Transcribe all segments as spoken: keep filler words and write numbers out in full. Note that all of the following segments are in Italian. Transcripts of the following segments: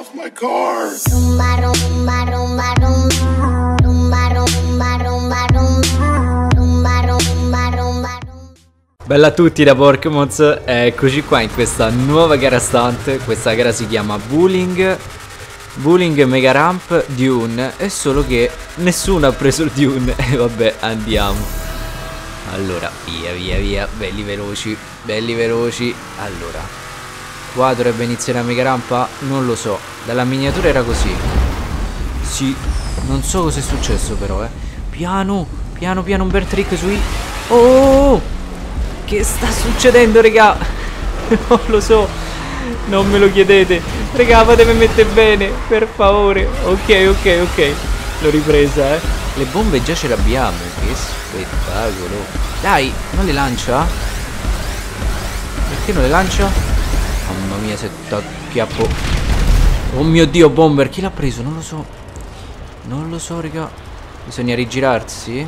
off my car. Rumba, rumba, rumba, rumba. Rumba, rumba, rumba, rumba. Rumba, rumba, rumba. Bella a tutti da Porkmoz, eccoci qua in questa nuova gara stunt. Questa gara si chiama Bowling Bowling Mega Ramp Dune. È solo che nessuno ha preso il Dune. E vabbè, andiamo. Allora, via via via, belli veloci, belli veloci. Allora, qua dovrebbe iniziare la mega rampa? Non lo so, dalla miniatura era così. Sì, non so cosa è successo però, eh. Piano, piano, piano, un bel trick sui... Oh! Che sta succedendo, raga? Non lo so, non me lo chiedete. Raga, fatemi mettere bene, per favore. Ok, ok, ok. L'ho ripresa, eh. Le bombe già ce le abbiamo. Che spettacolo. Dai, non le lancia? Perché non le lancia? Mamma mia, se t'acchiappo. Oh mio Dio, bomber, chi l'ha preso? Non lo so. Non lo so, raga. Bisogna rigirarsi.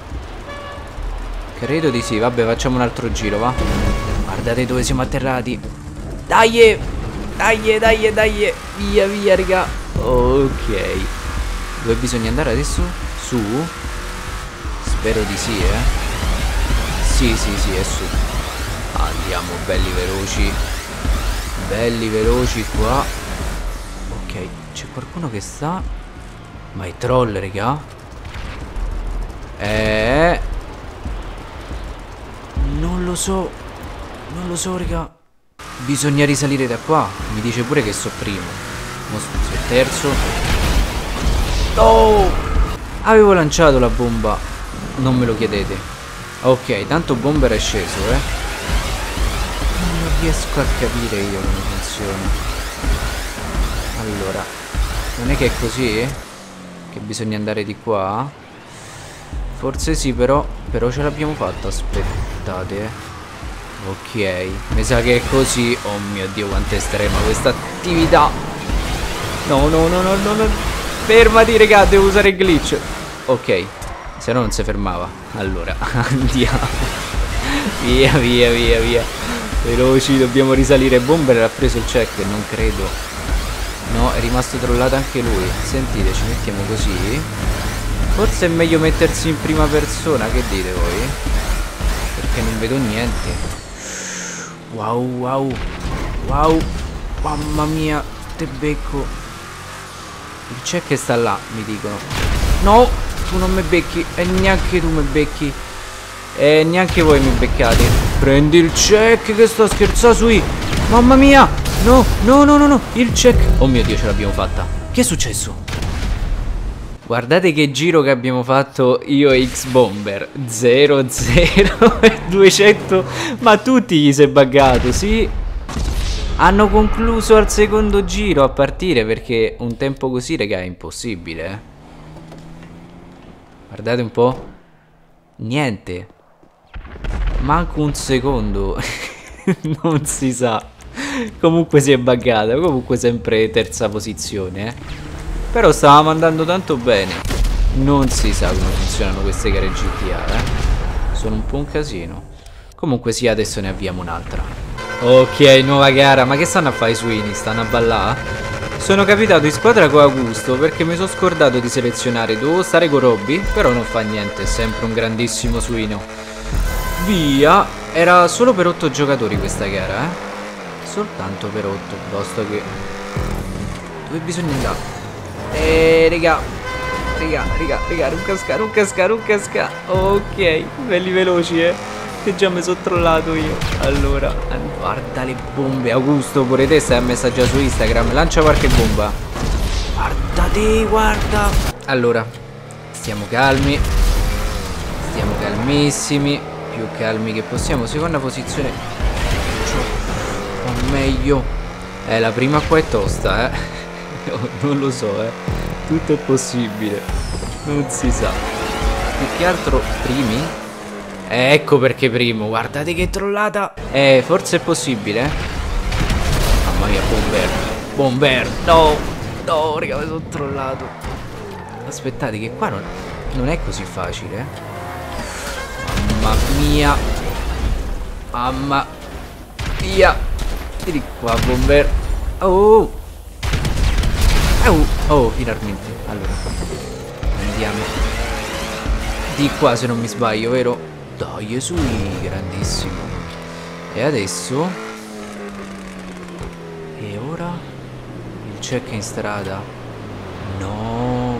Credo di sì, vabbè, facciamo un altro giro, va. Guardate dove siamo atterrati. Dai, dai, dai, dai. Via, via, raga. Ok. Dove bisogna andare adesso? Su? Spero di sì, eh. Sì, sì, sì, è su. Andiamo, belli veloci. Belli veloci qua. Ok, c'è qualcuno che sta. Ma è troll, raga. Eh... Non lo so. Non lo so, raga. Bisogna risalire da qua. Mi dice pure che so primo. Mo sono terzo. Oh! Avevo lanciato la bomba. Non me lo chiedete. Ok, tanto bomber è sceso, eh. Non riesco a capire io come funziona. Allora, non è che è così? Che bisogna andare di qua? Forse sì, però. Però ce l'abbiamo fatta. Aspettate, eh. Ok, mi sa che è così. Oh mio Dio, quanto è estrema questa attività. No, no, no, no, no, no. Fermati, raga, devo usare il glitch. Ok, se no non si fermava. Allora, andiamo. Via, via, via, via. Veloci, dobbiamo risalire. Bomber ha preso il check, non credo. No, è rimasto trollato anche lui. Sentite, ci mettiamo così. Forse è meglio mettersi in prima persona, che dite voi? Perché non vedo niente. Wow, wow. Wow. Mamma mia, te becco. Il check sta là, mi dicono. No, tu non mi becchi. E neanche tu mi becchi. E neanche voi mi beccate. Prendi il check, che sto scherzando sui. Mamma mia. No, no, no, no, no. Il check. Oh mio Dio, ce l'abbiamo fatta. Che è successo? Guardate che giro che abbiamo fatto io e X-Bomber. Zero, zero e duecento. Ma tutti gli si è buggato, sì. Hanno concluso al secondo giro a partire, perché un tempo così, raga, è impossibile, eh. Guardate un po'. Niente. Manco un secondo. Non si sa. Comunque si è buggata. Comunque sempre terza posizione, eh. Però stavamo andando tanto bene. Non si sa come funzionano queste gare G T A, eh. Sono un po' un casino. Comunque sì, adesso ne avviamo un'altra. Ok, nuova gara. Ma che stanno a fare i suini? Stanno a ballare? Sono capitato in squadra con Augusto perché mi sono scordato di selezionare. Dovevo stare con Robby, però non fa niente, è sempre un grandissimo suino. Via. Era solo per otto giocatori questa gara, eh. Soltanto per otto. Basta che... Dove bisogna andare? Eh, raga. Raga, raga, raga, non casca, non casca, non casca. Ok, belli veloci, eh. Che già mi sono trollato io. Allora, guarda le bombe. Augusto, pure te stai a messaggiare su Instagram. Lancia qualche bomba. Guardate, guarda. Allora, stiamo calmi. Stiamo calmissimi. Più calmi che possiamo. Seconda posizione. O meglio. Eh, la prima qua è tosta, eh. Non lo so, eh. Tutto è possibile. Non si sa. Più che altro primi. Eh, ecco perché primo. Guardate che trollata. Eh, forse è possibile, eh. Mamma mia, bomber. Bomber. No. No, raga, mi sono trollato. Aspettate che qua non, non è così facile, eh. Mamma mia. Mamma mia. Vieni qua, bomber. Oh. Oh, oh, finalmente. Allora, andiamo di qua se non mi sbaglio, vero? Dai, sui, grandissimo. E adesso? E ora? Il check in strada. No.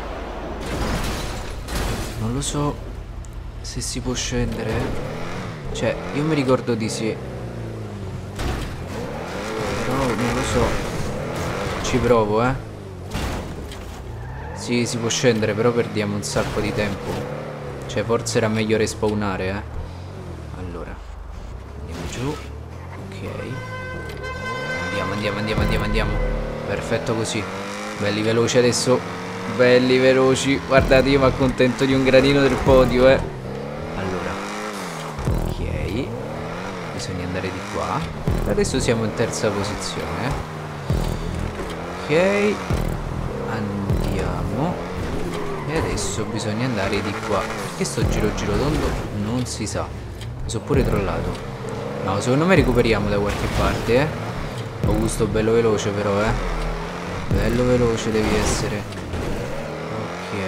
Non lo so se si può scendere. Cioè, io mi ricordo di sì. Però non lo so. Ci provo, eh. Sì, si può scendere, però perdiamo un sacco di tempo. Cioè, forse era meglio respawnare, eh. Allora, andiamo giù. Ok. Andiamo, andiamo, andiamo, andiamo, andiamo. Perfetto così. Belli veloci adesso. Belli veloci. Guardate, io mi accontento di un gradino del podio, eh. Allora. Ok. Bisogna andare di qua. Adesso siamo in terza posizione. Ok. Andiamo. E adesso bisogna andare di qua. Perché sto giro giro tondo? Non si sa. Mi sono pure trollato. No, secondo me recuperiamo da qualche parte, eh. Augusto, bello veloce però, eh. Bello veloce devi essere. Ok.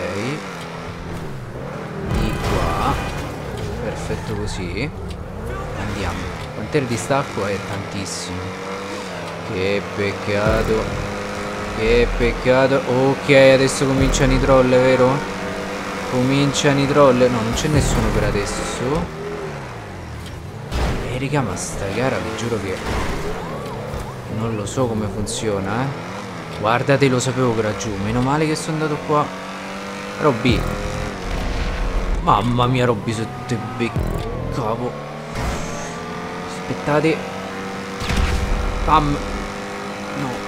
Di qua. Perfetto così. Andiamo. Quant'è il distacco? È tantissimo. Che peccato. Che peccato. Ok, adesso cominciano i troll, vero? Cominciano i troll. No, non c'è nessuno per adesso. E raga, ma sta gara vi giuro che non lo so come funziona, eh. Guardate, lo sapevo che era giù. Meno male che sono andato qua. Robby. Mamma mia, Robby, se te beccavo. Aspettate. Pam. No.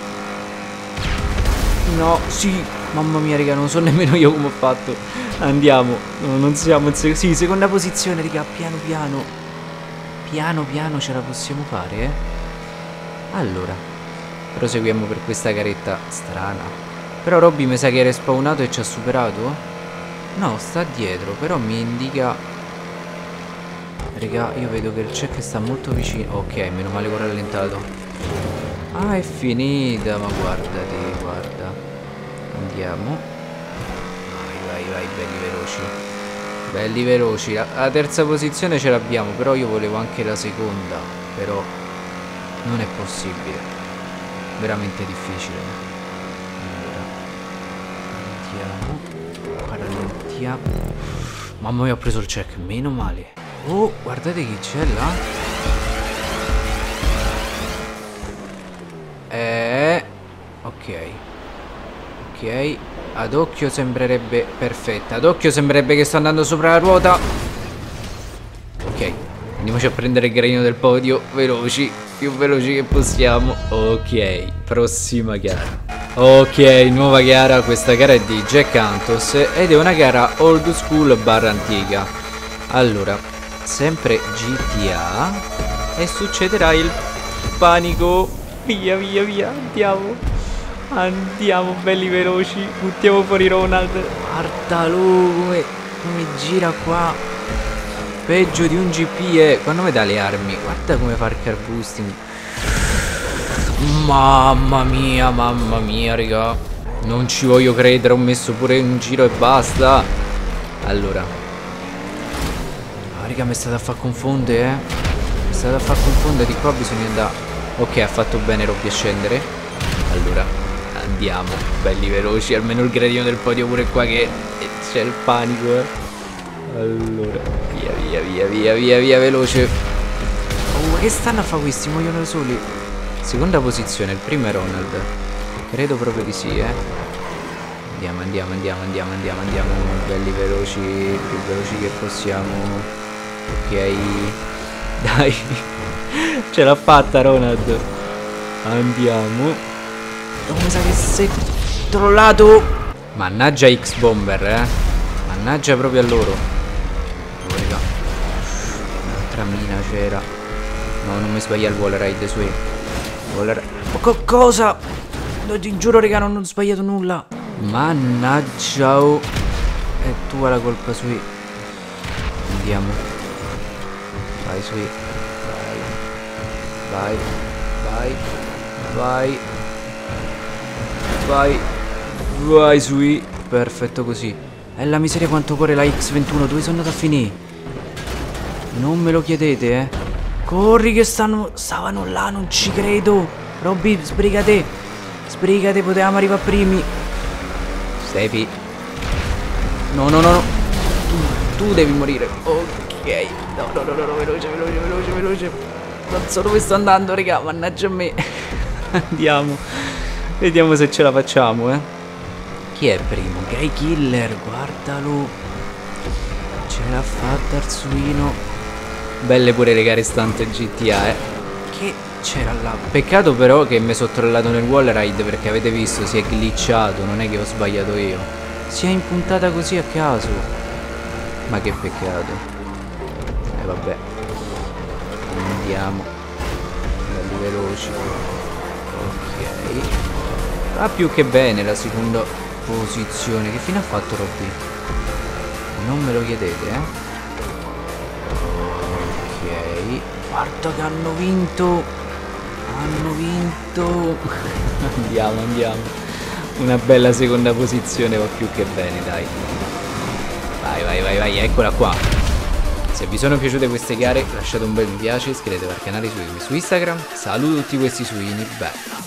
No, sì. Mamma mia, raga, non so nemmeno io come ho fatto. Andiamo. No, non siamo in seconda. Sì, seconda posizione, raga. Piano piano. Piano piano ce la possiamo fare, eh. Allora, proseguiamo per questa garetta strana. Però Robby mi sa che è respawnato e ci ha superato. No, sta dietro. Però mi indica. Raga, io vedo che il check sta molto vicino. Ok, meno male che ho rallentato. Ah, è finita. Ma guardate, guarda. Andiamo. Vai, vai, vai, belli veloci. Belli veloci. La, la terza posizione ce l'abbiamo. Però io volevo anche la seconda. Però non è possibile. Veramente difficile. Allora, andiamo. Qua rallentiamo. Mamma mia, ho preso il check. Meno male. Oh, guardate chi c'è là. Eh, ok. Ok. Ad occhio sembrerebbe perfetta. Ad occhio sembrerebbe che sto andando sopra la ruota. Ok. Andiamoci a prendere il gradino del podio. Veloci. Più veloci che possiamo. Ok. Prossima gara. Ok, nuova gara. Questa gara è di Jack Antos ed è una gara old school barra antica. Allora, sempre G T A. E succederà il panico. Via, via, via. Andiamo. Andiamo belli veloci. Buttiamo fuori Ronald. Guardalo come, come gira qua. Peggio di un G P, eh. Quando mi dà le armi. Guarda come fa il car boosting. Mamma mia, mamma mia, raga. Non ci voglio credere. Ho messo pure un giro e basta. Allora. Ah, raga, mi è stata a far confondere, eh. Mi è stata a far confondere. Di qua bisogna andare. Ok, ha fatto bene Robby a scendere. Allora, andiamo. Belli veloci. Almeno il gradino del podio pure qua che c'è il panico, eh. Allora, via, via, via, via, via, via, veloce. Oh, che stanno a fare questi? Muoiono da soli. Seconda posizione, il primo è Ronald. Credo proprio di sì, eh. Andiamo, andiamo, andiamo, andiamo, andiamo, andiamo. Belli veloci, più veloci che possiamo. Ok. Dai. Ce l'ha fatta Ronald. Andiamo. Oh, mi sa che sei trollato. Mannaggia X-Bomber, eh. Mannaggia proprio a loro. Oh, raga. Un'altra mina c'era. No, non mi sbaglia il wall ride sui. Wall... Oh, co cosa? No, ti giuro, raga, non ho sbagliato nulla. Mannaggia. Oh. È tua la colpa sui. Andiamo. Vai sui. Vai. Vai. Vai. Vai. Vai. Vai sui. Perfetto così. È la miseria quanto corre la X ventuno. Dove sono andato a finire? Non me lo chiedete, eh. Corri che stanno... Stavano là, non ci credo. Robby, sbrigate. Sbrigate, potevamo arrivare primi. Stepi. No, no, no, no. Tu, tu devi morire. Ok. No, no, no, no, veloce, veloce, veloce, veloce. Non so dove sto andando, raga. Mannaggia a me. Andiamo. Vediamo se ce la facciamo, eh. Chi è primo? Gray Killer, guardalo. Ce l'ha fatta Arsuino. Belle pure le gare stante G T A, eh. Che c'era là. Peccato però che mi sono trollato nel wall ride, perché avete visto si è glitchato. Non è che ho sbagliato io. Si è impuntata così a caso. Ma che peccato. E eh, vabbè. Andiamo. Belli veloci. Ok. Va più che bene la seconda posizione. Che fine ha fatto Robby? Non me lo chiedete, eh. Ok. Guarda che hanno vinto. Hanno vinto. Andiamo, andiamo. Una bella seconda posizione va più che bene, dai. Vai, vai, vai, vai, eccola qua. Se vi sono piaciute queste gare lasciate un bel mi piace, iscrivetevi al canale, seguitemi su Instagram. Saluto tutti questi suini, bella.